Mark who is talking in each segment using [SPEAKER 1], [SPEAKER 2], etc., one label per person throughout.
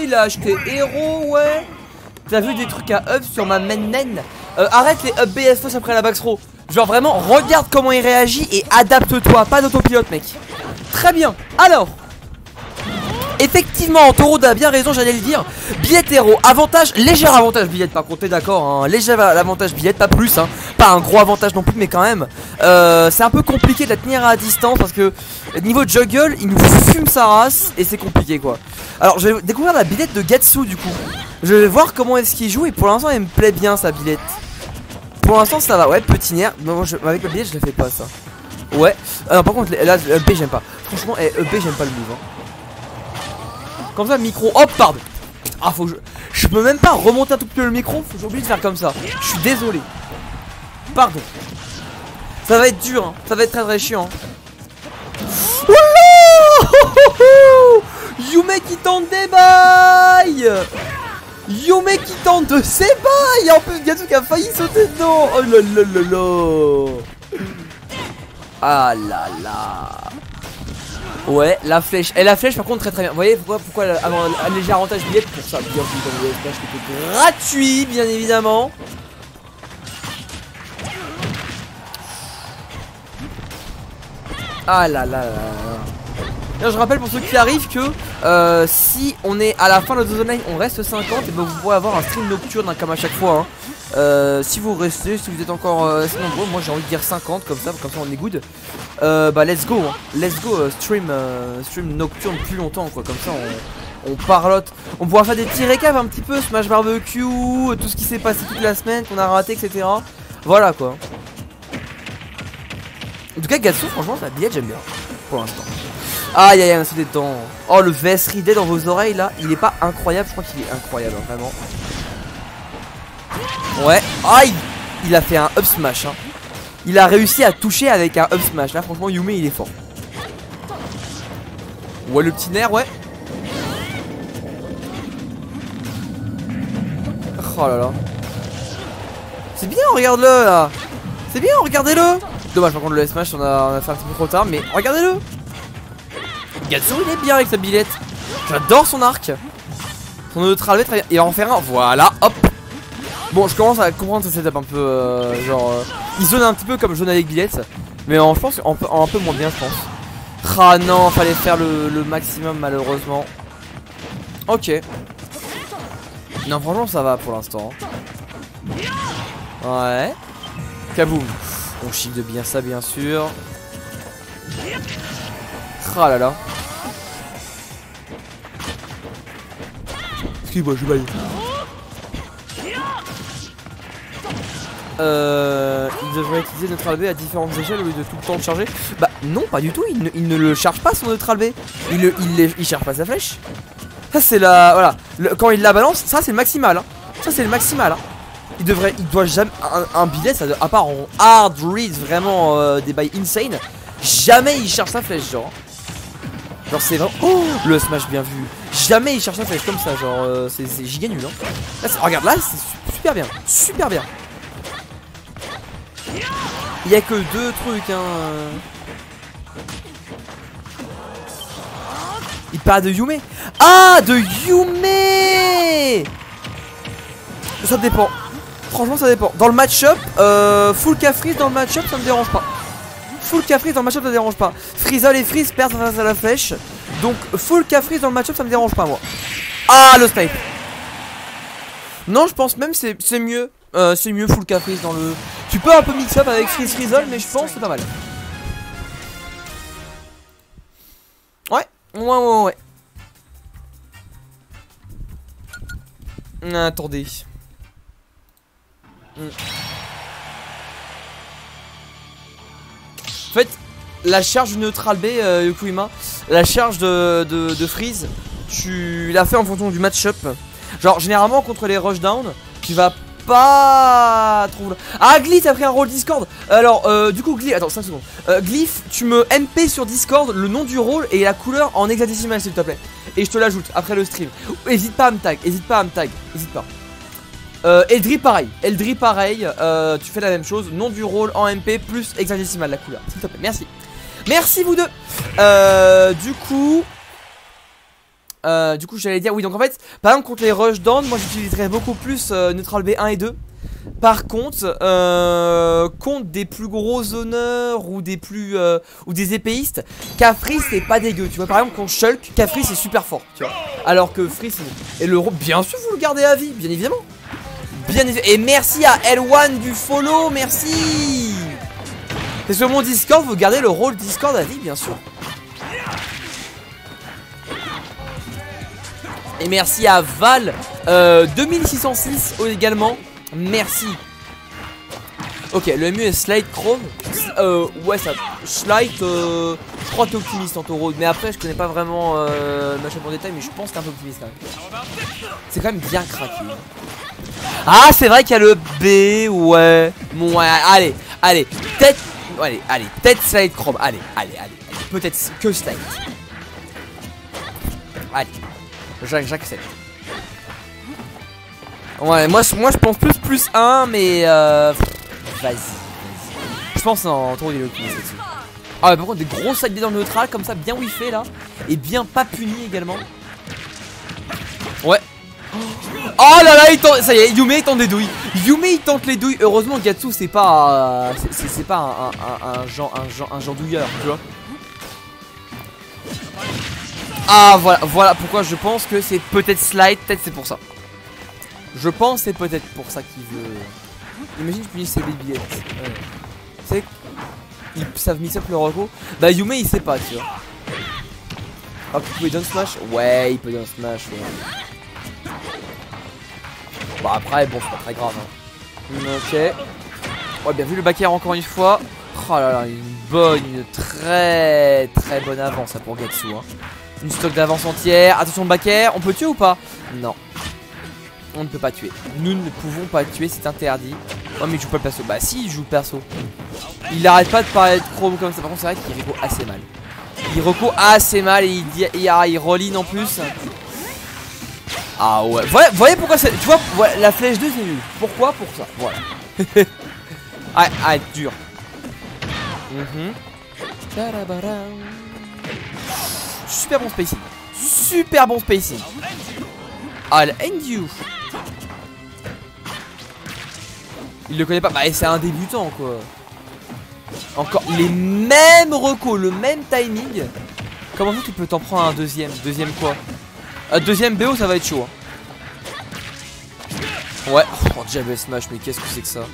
[SPEAKER 1] il a acheté héros, ouais. T'as vu des trucs à up sur ma main. Arrête les up BS après la backthrow. Genre vraiment, regarde comment il réagit et adapte-toi, pas d'autopilote mec. Très bien, alors effectivement, Taureau a bien raison, j'allais le dire. Billette héros, avantage, léger avantage billette par contre, t'es d'accord hein, léger avantage billette, pas plus hein. Pas un gros avantage non plus mais quand même c'est un peu compliqué de la tenir à distance parce que niveau juggle, il nous fume sa race et c'est compliqué quoi. Alors je vais découvrir la billette de Gatsu du coup. Je vais voir comment est-ce qu'il joue et pour l'instant il me plaît bien sa billette. Pour l'instant ça va, ouais, petit nerf. Moi, avec la billette je la fais pas ça. Ouais, par contre là, EP j'aime pas. Franchement, EP j'aime pas le move hein. Comme ça, micro, hop, pardon. Ah, faut que je peux même pas remonter un tout petit peu le micro. Faut que j'ai oublié de faire comme ça. Je suis désolé. Pardon. Ça va être dur, hein. Ça va être très très chiant. Yume qui tente des bails. Yume qui tente de ses bails. En plus, Gatsu qui a failli sauter dedans. Oh là là là là. Ah là là. Ouais, la flèche. Et la flèche par contre très très bien. Vous voyez pourquoi un léger avantage billette pour ça. Bienvenue dans le flèche qui était gratuit, bien évidemment. Ah là là là là. Là, je rappelle pour ceux qui arrivent que si on est à la fin de notre zone line, on reste 50 et ben vous pourrez avoir un stream nocturne hein, comme à chaque fois hein. Si vous restez, si vous êtes encore assez nombreux, moi j'ai envie de dire 50 comme ça on est good. Bah let's go hein. Let's go stream nocturne plus longtemps quoi. Comme ça on parlote. On pourra faire des petits récaps un petit peu, Smash Barbecue, tout ce qui s'est passé toute la semaine, qu'on a raté etc. Voilà quoi. En tout cas Gatsu franchement sa billette j'aime bien pour l'instant. Aïe aïe aïe, c'est des dents. Oh le VS Ridé dans vos oreilles là, il est pas incroyable, je crois qu'il est incroyable hein, vraiment. Ouais, aïe. Il a fait un up smash hein. Il a réussi à toucher avec un up smash. Là franchement Yume il est fort. Ouais le petit nerf ouais. Oh là là. C'est bien regarde-le là. C'est bien regardez-le. Dommage par contre le smash on a fait un petit peu trop tard. Mais regardez-le. Gatsu il est bien avec sa billette. J'adore son arc. Son neutral très bien. Il va en faire un. Voilà hop. Bon je commence à comprendre ce setup un peu il zone un petit peu comme jaune avec billette. Mais je pense un peu moins bien je pense. Ah non fallait faire le maximum malheureusement. Ok. Non franchement ça va pour l'instant. Ouais. Kaboom. On shield bien ça bien sûr. Ah là là. Excuse-moi je baille. Il devrait utiliser Neutral B à différentes échelles au lieu de tout le temps le charger. Bah non pas du tout, il ne le charge pas son Neutral B. Il charge pas sa flèche. Ça c'est la... Voilà, quand il la balance, ça c'est le maximal hein. Ça c'est le maximal hein. Il doit jamais... Un billet, ça, à part en hard reads vraiment des bails insane, jamais il charge sa flèche genre. Genre c'est vraiment... Oh le smash bien vu. Jamais il charge sa flèche comme ça genre c'est giga nul hein. Là, regarde là c'est super bien. Super bien. Il y a que deux trucs hein. Il parle de Yume. Ah de Yume. Ça dépend. Franchement ça dépend. Dans le match-up full K-Freeze dans le match-up ça me dérange pas. Full K-Freeze dans le match-up ça me dérange pas. Freezel et Freeze perdent face à la flèche. Donc full K-Freeze dans le match-up ça me dérange pas moi. Ah le snipe. Non je pense même c'est mieux. C'est mieux full K-Freeze dans le... Tu peux un peu mix up avec Freeze Freezel mais je pense que c'est pas mal. Ouais. Attendez. En fait, la charge du Neutral B, Yokuima, la charge de Freeze, tu l'as fait en fonction du match-up. Genre, généralement, contre les rushdown, tu vas pas trop... Ah, Glyph a pris un rôle Discord. Alors, du coup, Glyph, attends, 5 secondes. Glyph, tu me MP sur Discord le nom du rôle et la couleur en hexadécimal, s'il te plaît. Et je te l'ajoute après le stream. Hésite pas à me tag, hésite pas. Eldri pareil, tu fais la même chose, nom du rôle en MP plus hexadécimal la couleur, s'il te plaît, merci. Merci vous deux. Du coup Du coup j'allais dire oui, donc en fait par exemple contre les rush down moi j'utiliserais beaucoup plus neutral B1 et 2. Par contre contre des plus gros honneurs ou des plus ou des épéistes, Khafri c'est pas dégueu, tu vois. Par exemple contre Shulk, Khafri c'est super fort, tu vois. Alors que Free et le bien sûr vous le gardez à vie, bien évidemment. Et merci à L1 du follow, merci. Et sur mon Discord vous gardez le rôle Discord à vie, bien sûr. Et merci à Val 2606 également. Merci. Ok, le mieux est Slide Chrome. Ouais, ça. Slide, je crois que t'es optimiste en taureau. Mais après, je connais pas vraiment machin en détail. Mais je pense que t'es un peu optimiste quand même. C'est quand même bien craqué. Ah, c'est vrai qu'il y a le B. Ouais. Bon, ouais, allez. Peut-être. Allez. Peut-être Slide Chrome. Allez. Peut-être que Slide. Allez. J'accepte. Ouais, moi je pense plus 1, mais vas-y. Je pense en taureau il est optimiste là-dessus. Ah ouais, par contre des gros side dans le neutral comme ça, bien whiffé là. Et bien pas puni également. Ouais. Oh là là, il tente, ça y est, Yume il tente des douilles. Yume il tente les douilles. Heureusement Gatsu c'est pas c'est pas un genre douilleur, tu vois. Ah voilà pourquoi je pense que c'est peut-être Slide, peut-être c'est pour ça. Je pense c'est peut-être pour ça qu'il veut. Imagine tu punisses ses billettes. Ouais. Tu sais, ils savent mix up le reco. Bah Yume il sait pas, tu vois. Ah, il peut down smash. Ouais, il peut down smash. Ouais. Bon après bon c'est pas très grave hein. Ok. Ouais, bien vu le back air encore une fois. Oh là là, une très bonne avance là, pour Gatsu hein. Une stock d'avance entière. Attention le back air, on peut tuer ou pas? Non. On ne peut pas tuer. Nous ne pouvons pas tuer, c'est interdit. Oh mais il joue pas le perso. Bah si il joue le perso. Il arrête pas de parler de Chrome comme ça. Par contre c'est vrai qu'il reco assez mal. Il reco assez mal et il dit il roll-in en plus. Ah ouais. Voyez pourquoi c'est. Tu vois voilà, la flèche 2 c'est nul. Pourquoi? Pour ça. Voilà. Ah dur. Super bon spacing. Super bon spacing. I'll end you. Il le connaît pas. Bah c'est un débutant quoi. Encore les mêmes recos, le même timing. Comment ça tu peux t'en prendre un deuxième? Deuxième quoi? Deuxième BO ça va être chaud hein. Ouais. Oh Jabba Smash mais qu'est-ce que c'est que ça?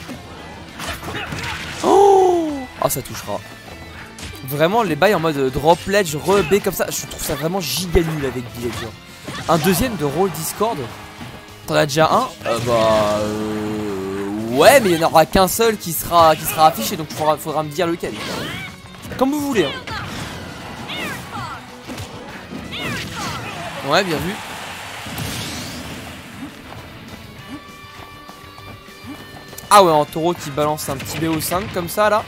[SPEAKER 1] Oh ah ça touchera. Vraiment les bails en mode drop ledge, re-B comme ça. Je trouve ça vraiment giga nul avec Billet genre. Un deuxième de rôle Discord. T'en as déjà un? Ouais mais il n'y en aura qu'un seul qui sera affiché. Donc faudra me dire lequel. Comme vous voulez hein. Ouais bien vu. Ah ouais en taureau qui balance un petit BO5 comme ça là.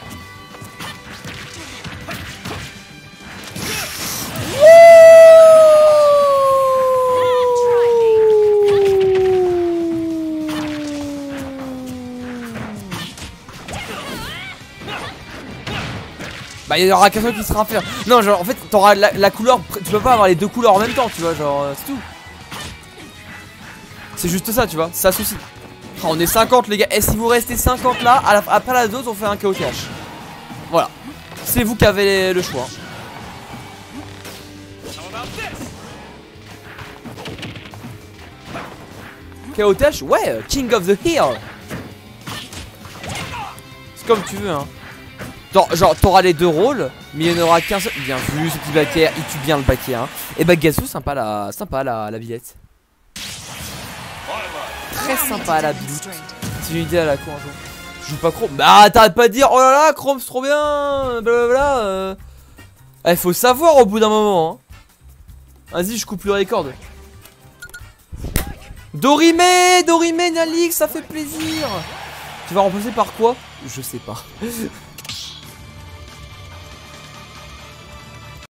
[SPEAKER 1] Bah il y aura qu'un seul qui sera à faire. Non genre en fait t'auras la couleur. Tu peux pas avoir les deux couleurs en même temps tu vois genre c'est tout. C'est juste ça tu vois. Ça souci. Oh, on est 50 les gars. Et si vous restez 50 là après la dose on fait un KO cash. Voilà. C'est vous qui avez le choix. KO cash. Ouais King of the Hill. C'est comme tu veux hein. Genre t'auras les deux rôles, mais il n'y en aura qu'un seul. Bien vu ce petit back air, il tue bien le back air hein. Et bah Gatsu sympa la billette. Très sympa la billette. C'est une idée à la con un jour. Je joue pas Chrome. Bah t'arrêtes pas de dire oh là là Chrome c'est trop bien blablabla. Eh faut savoir au bout d'un moment hein. Vas-y je coupe le record. Dorime Nalix ça fait plaisir. Tu vas remplacer par quoi? Je sais pas.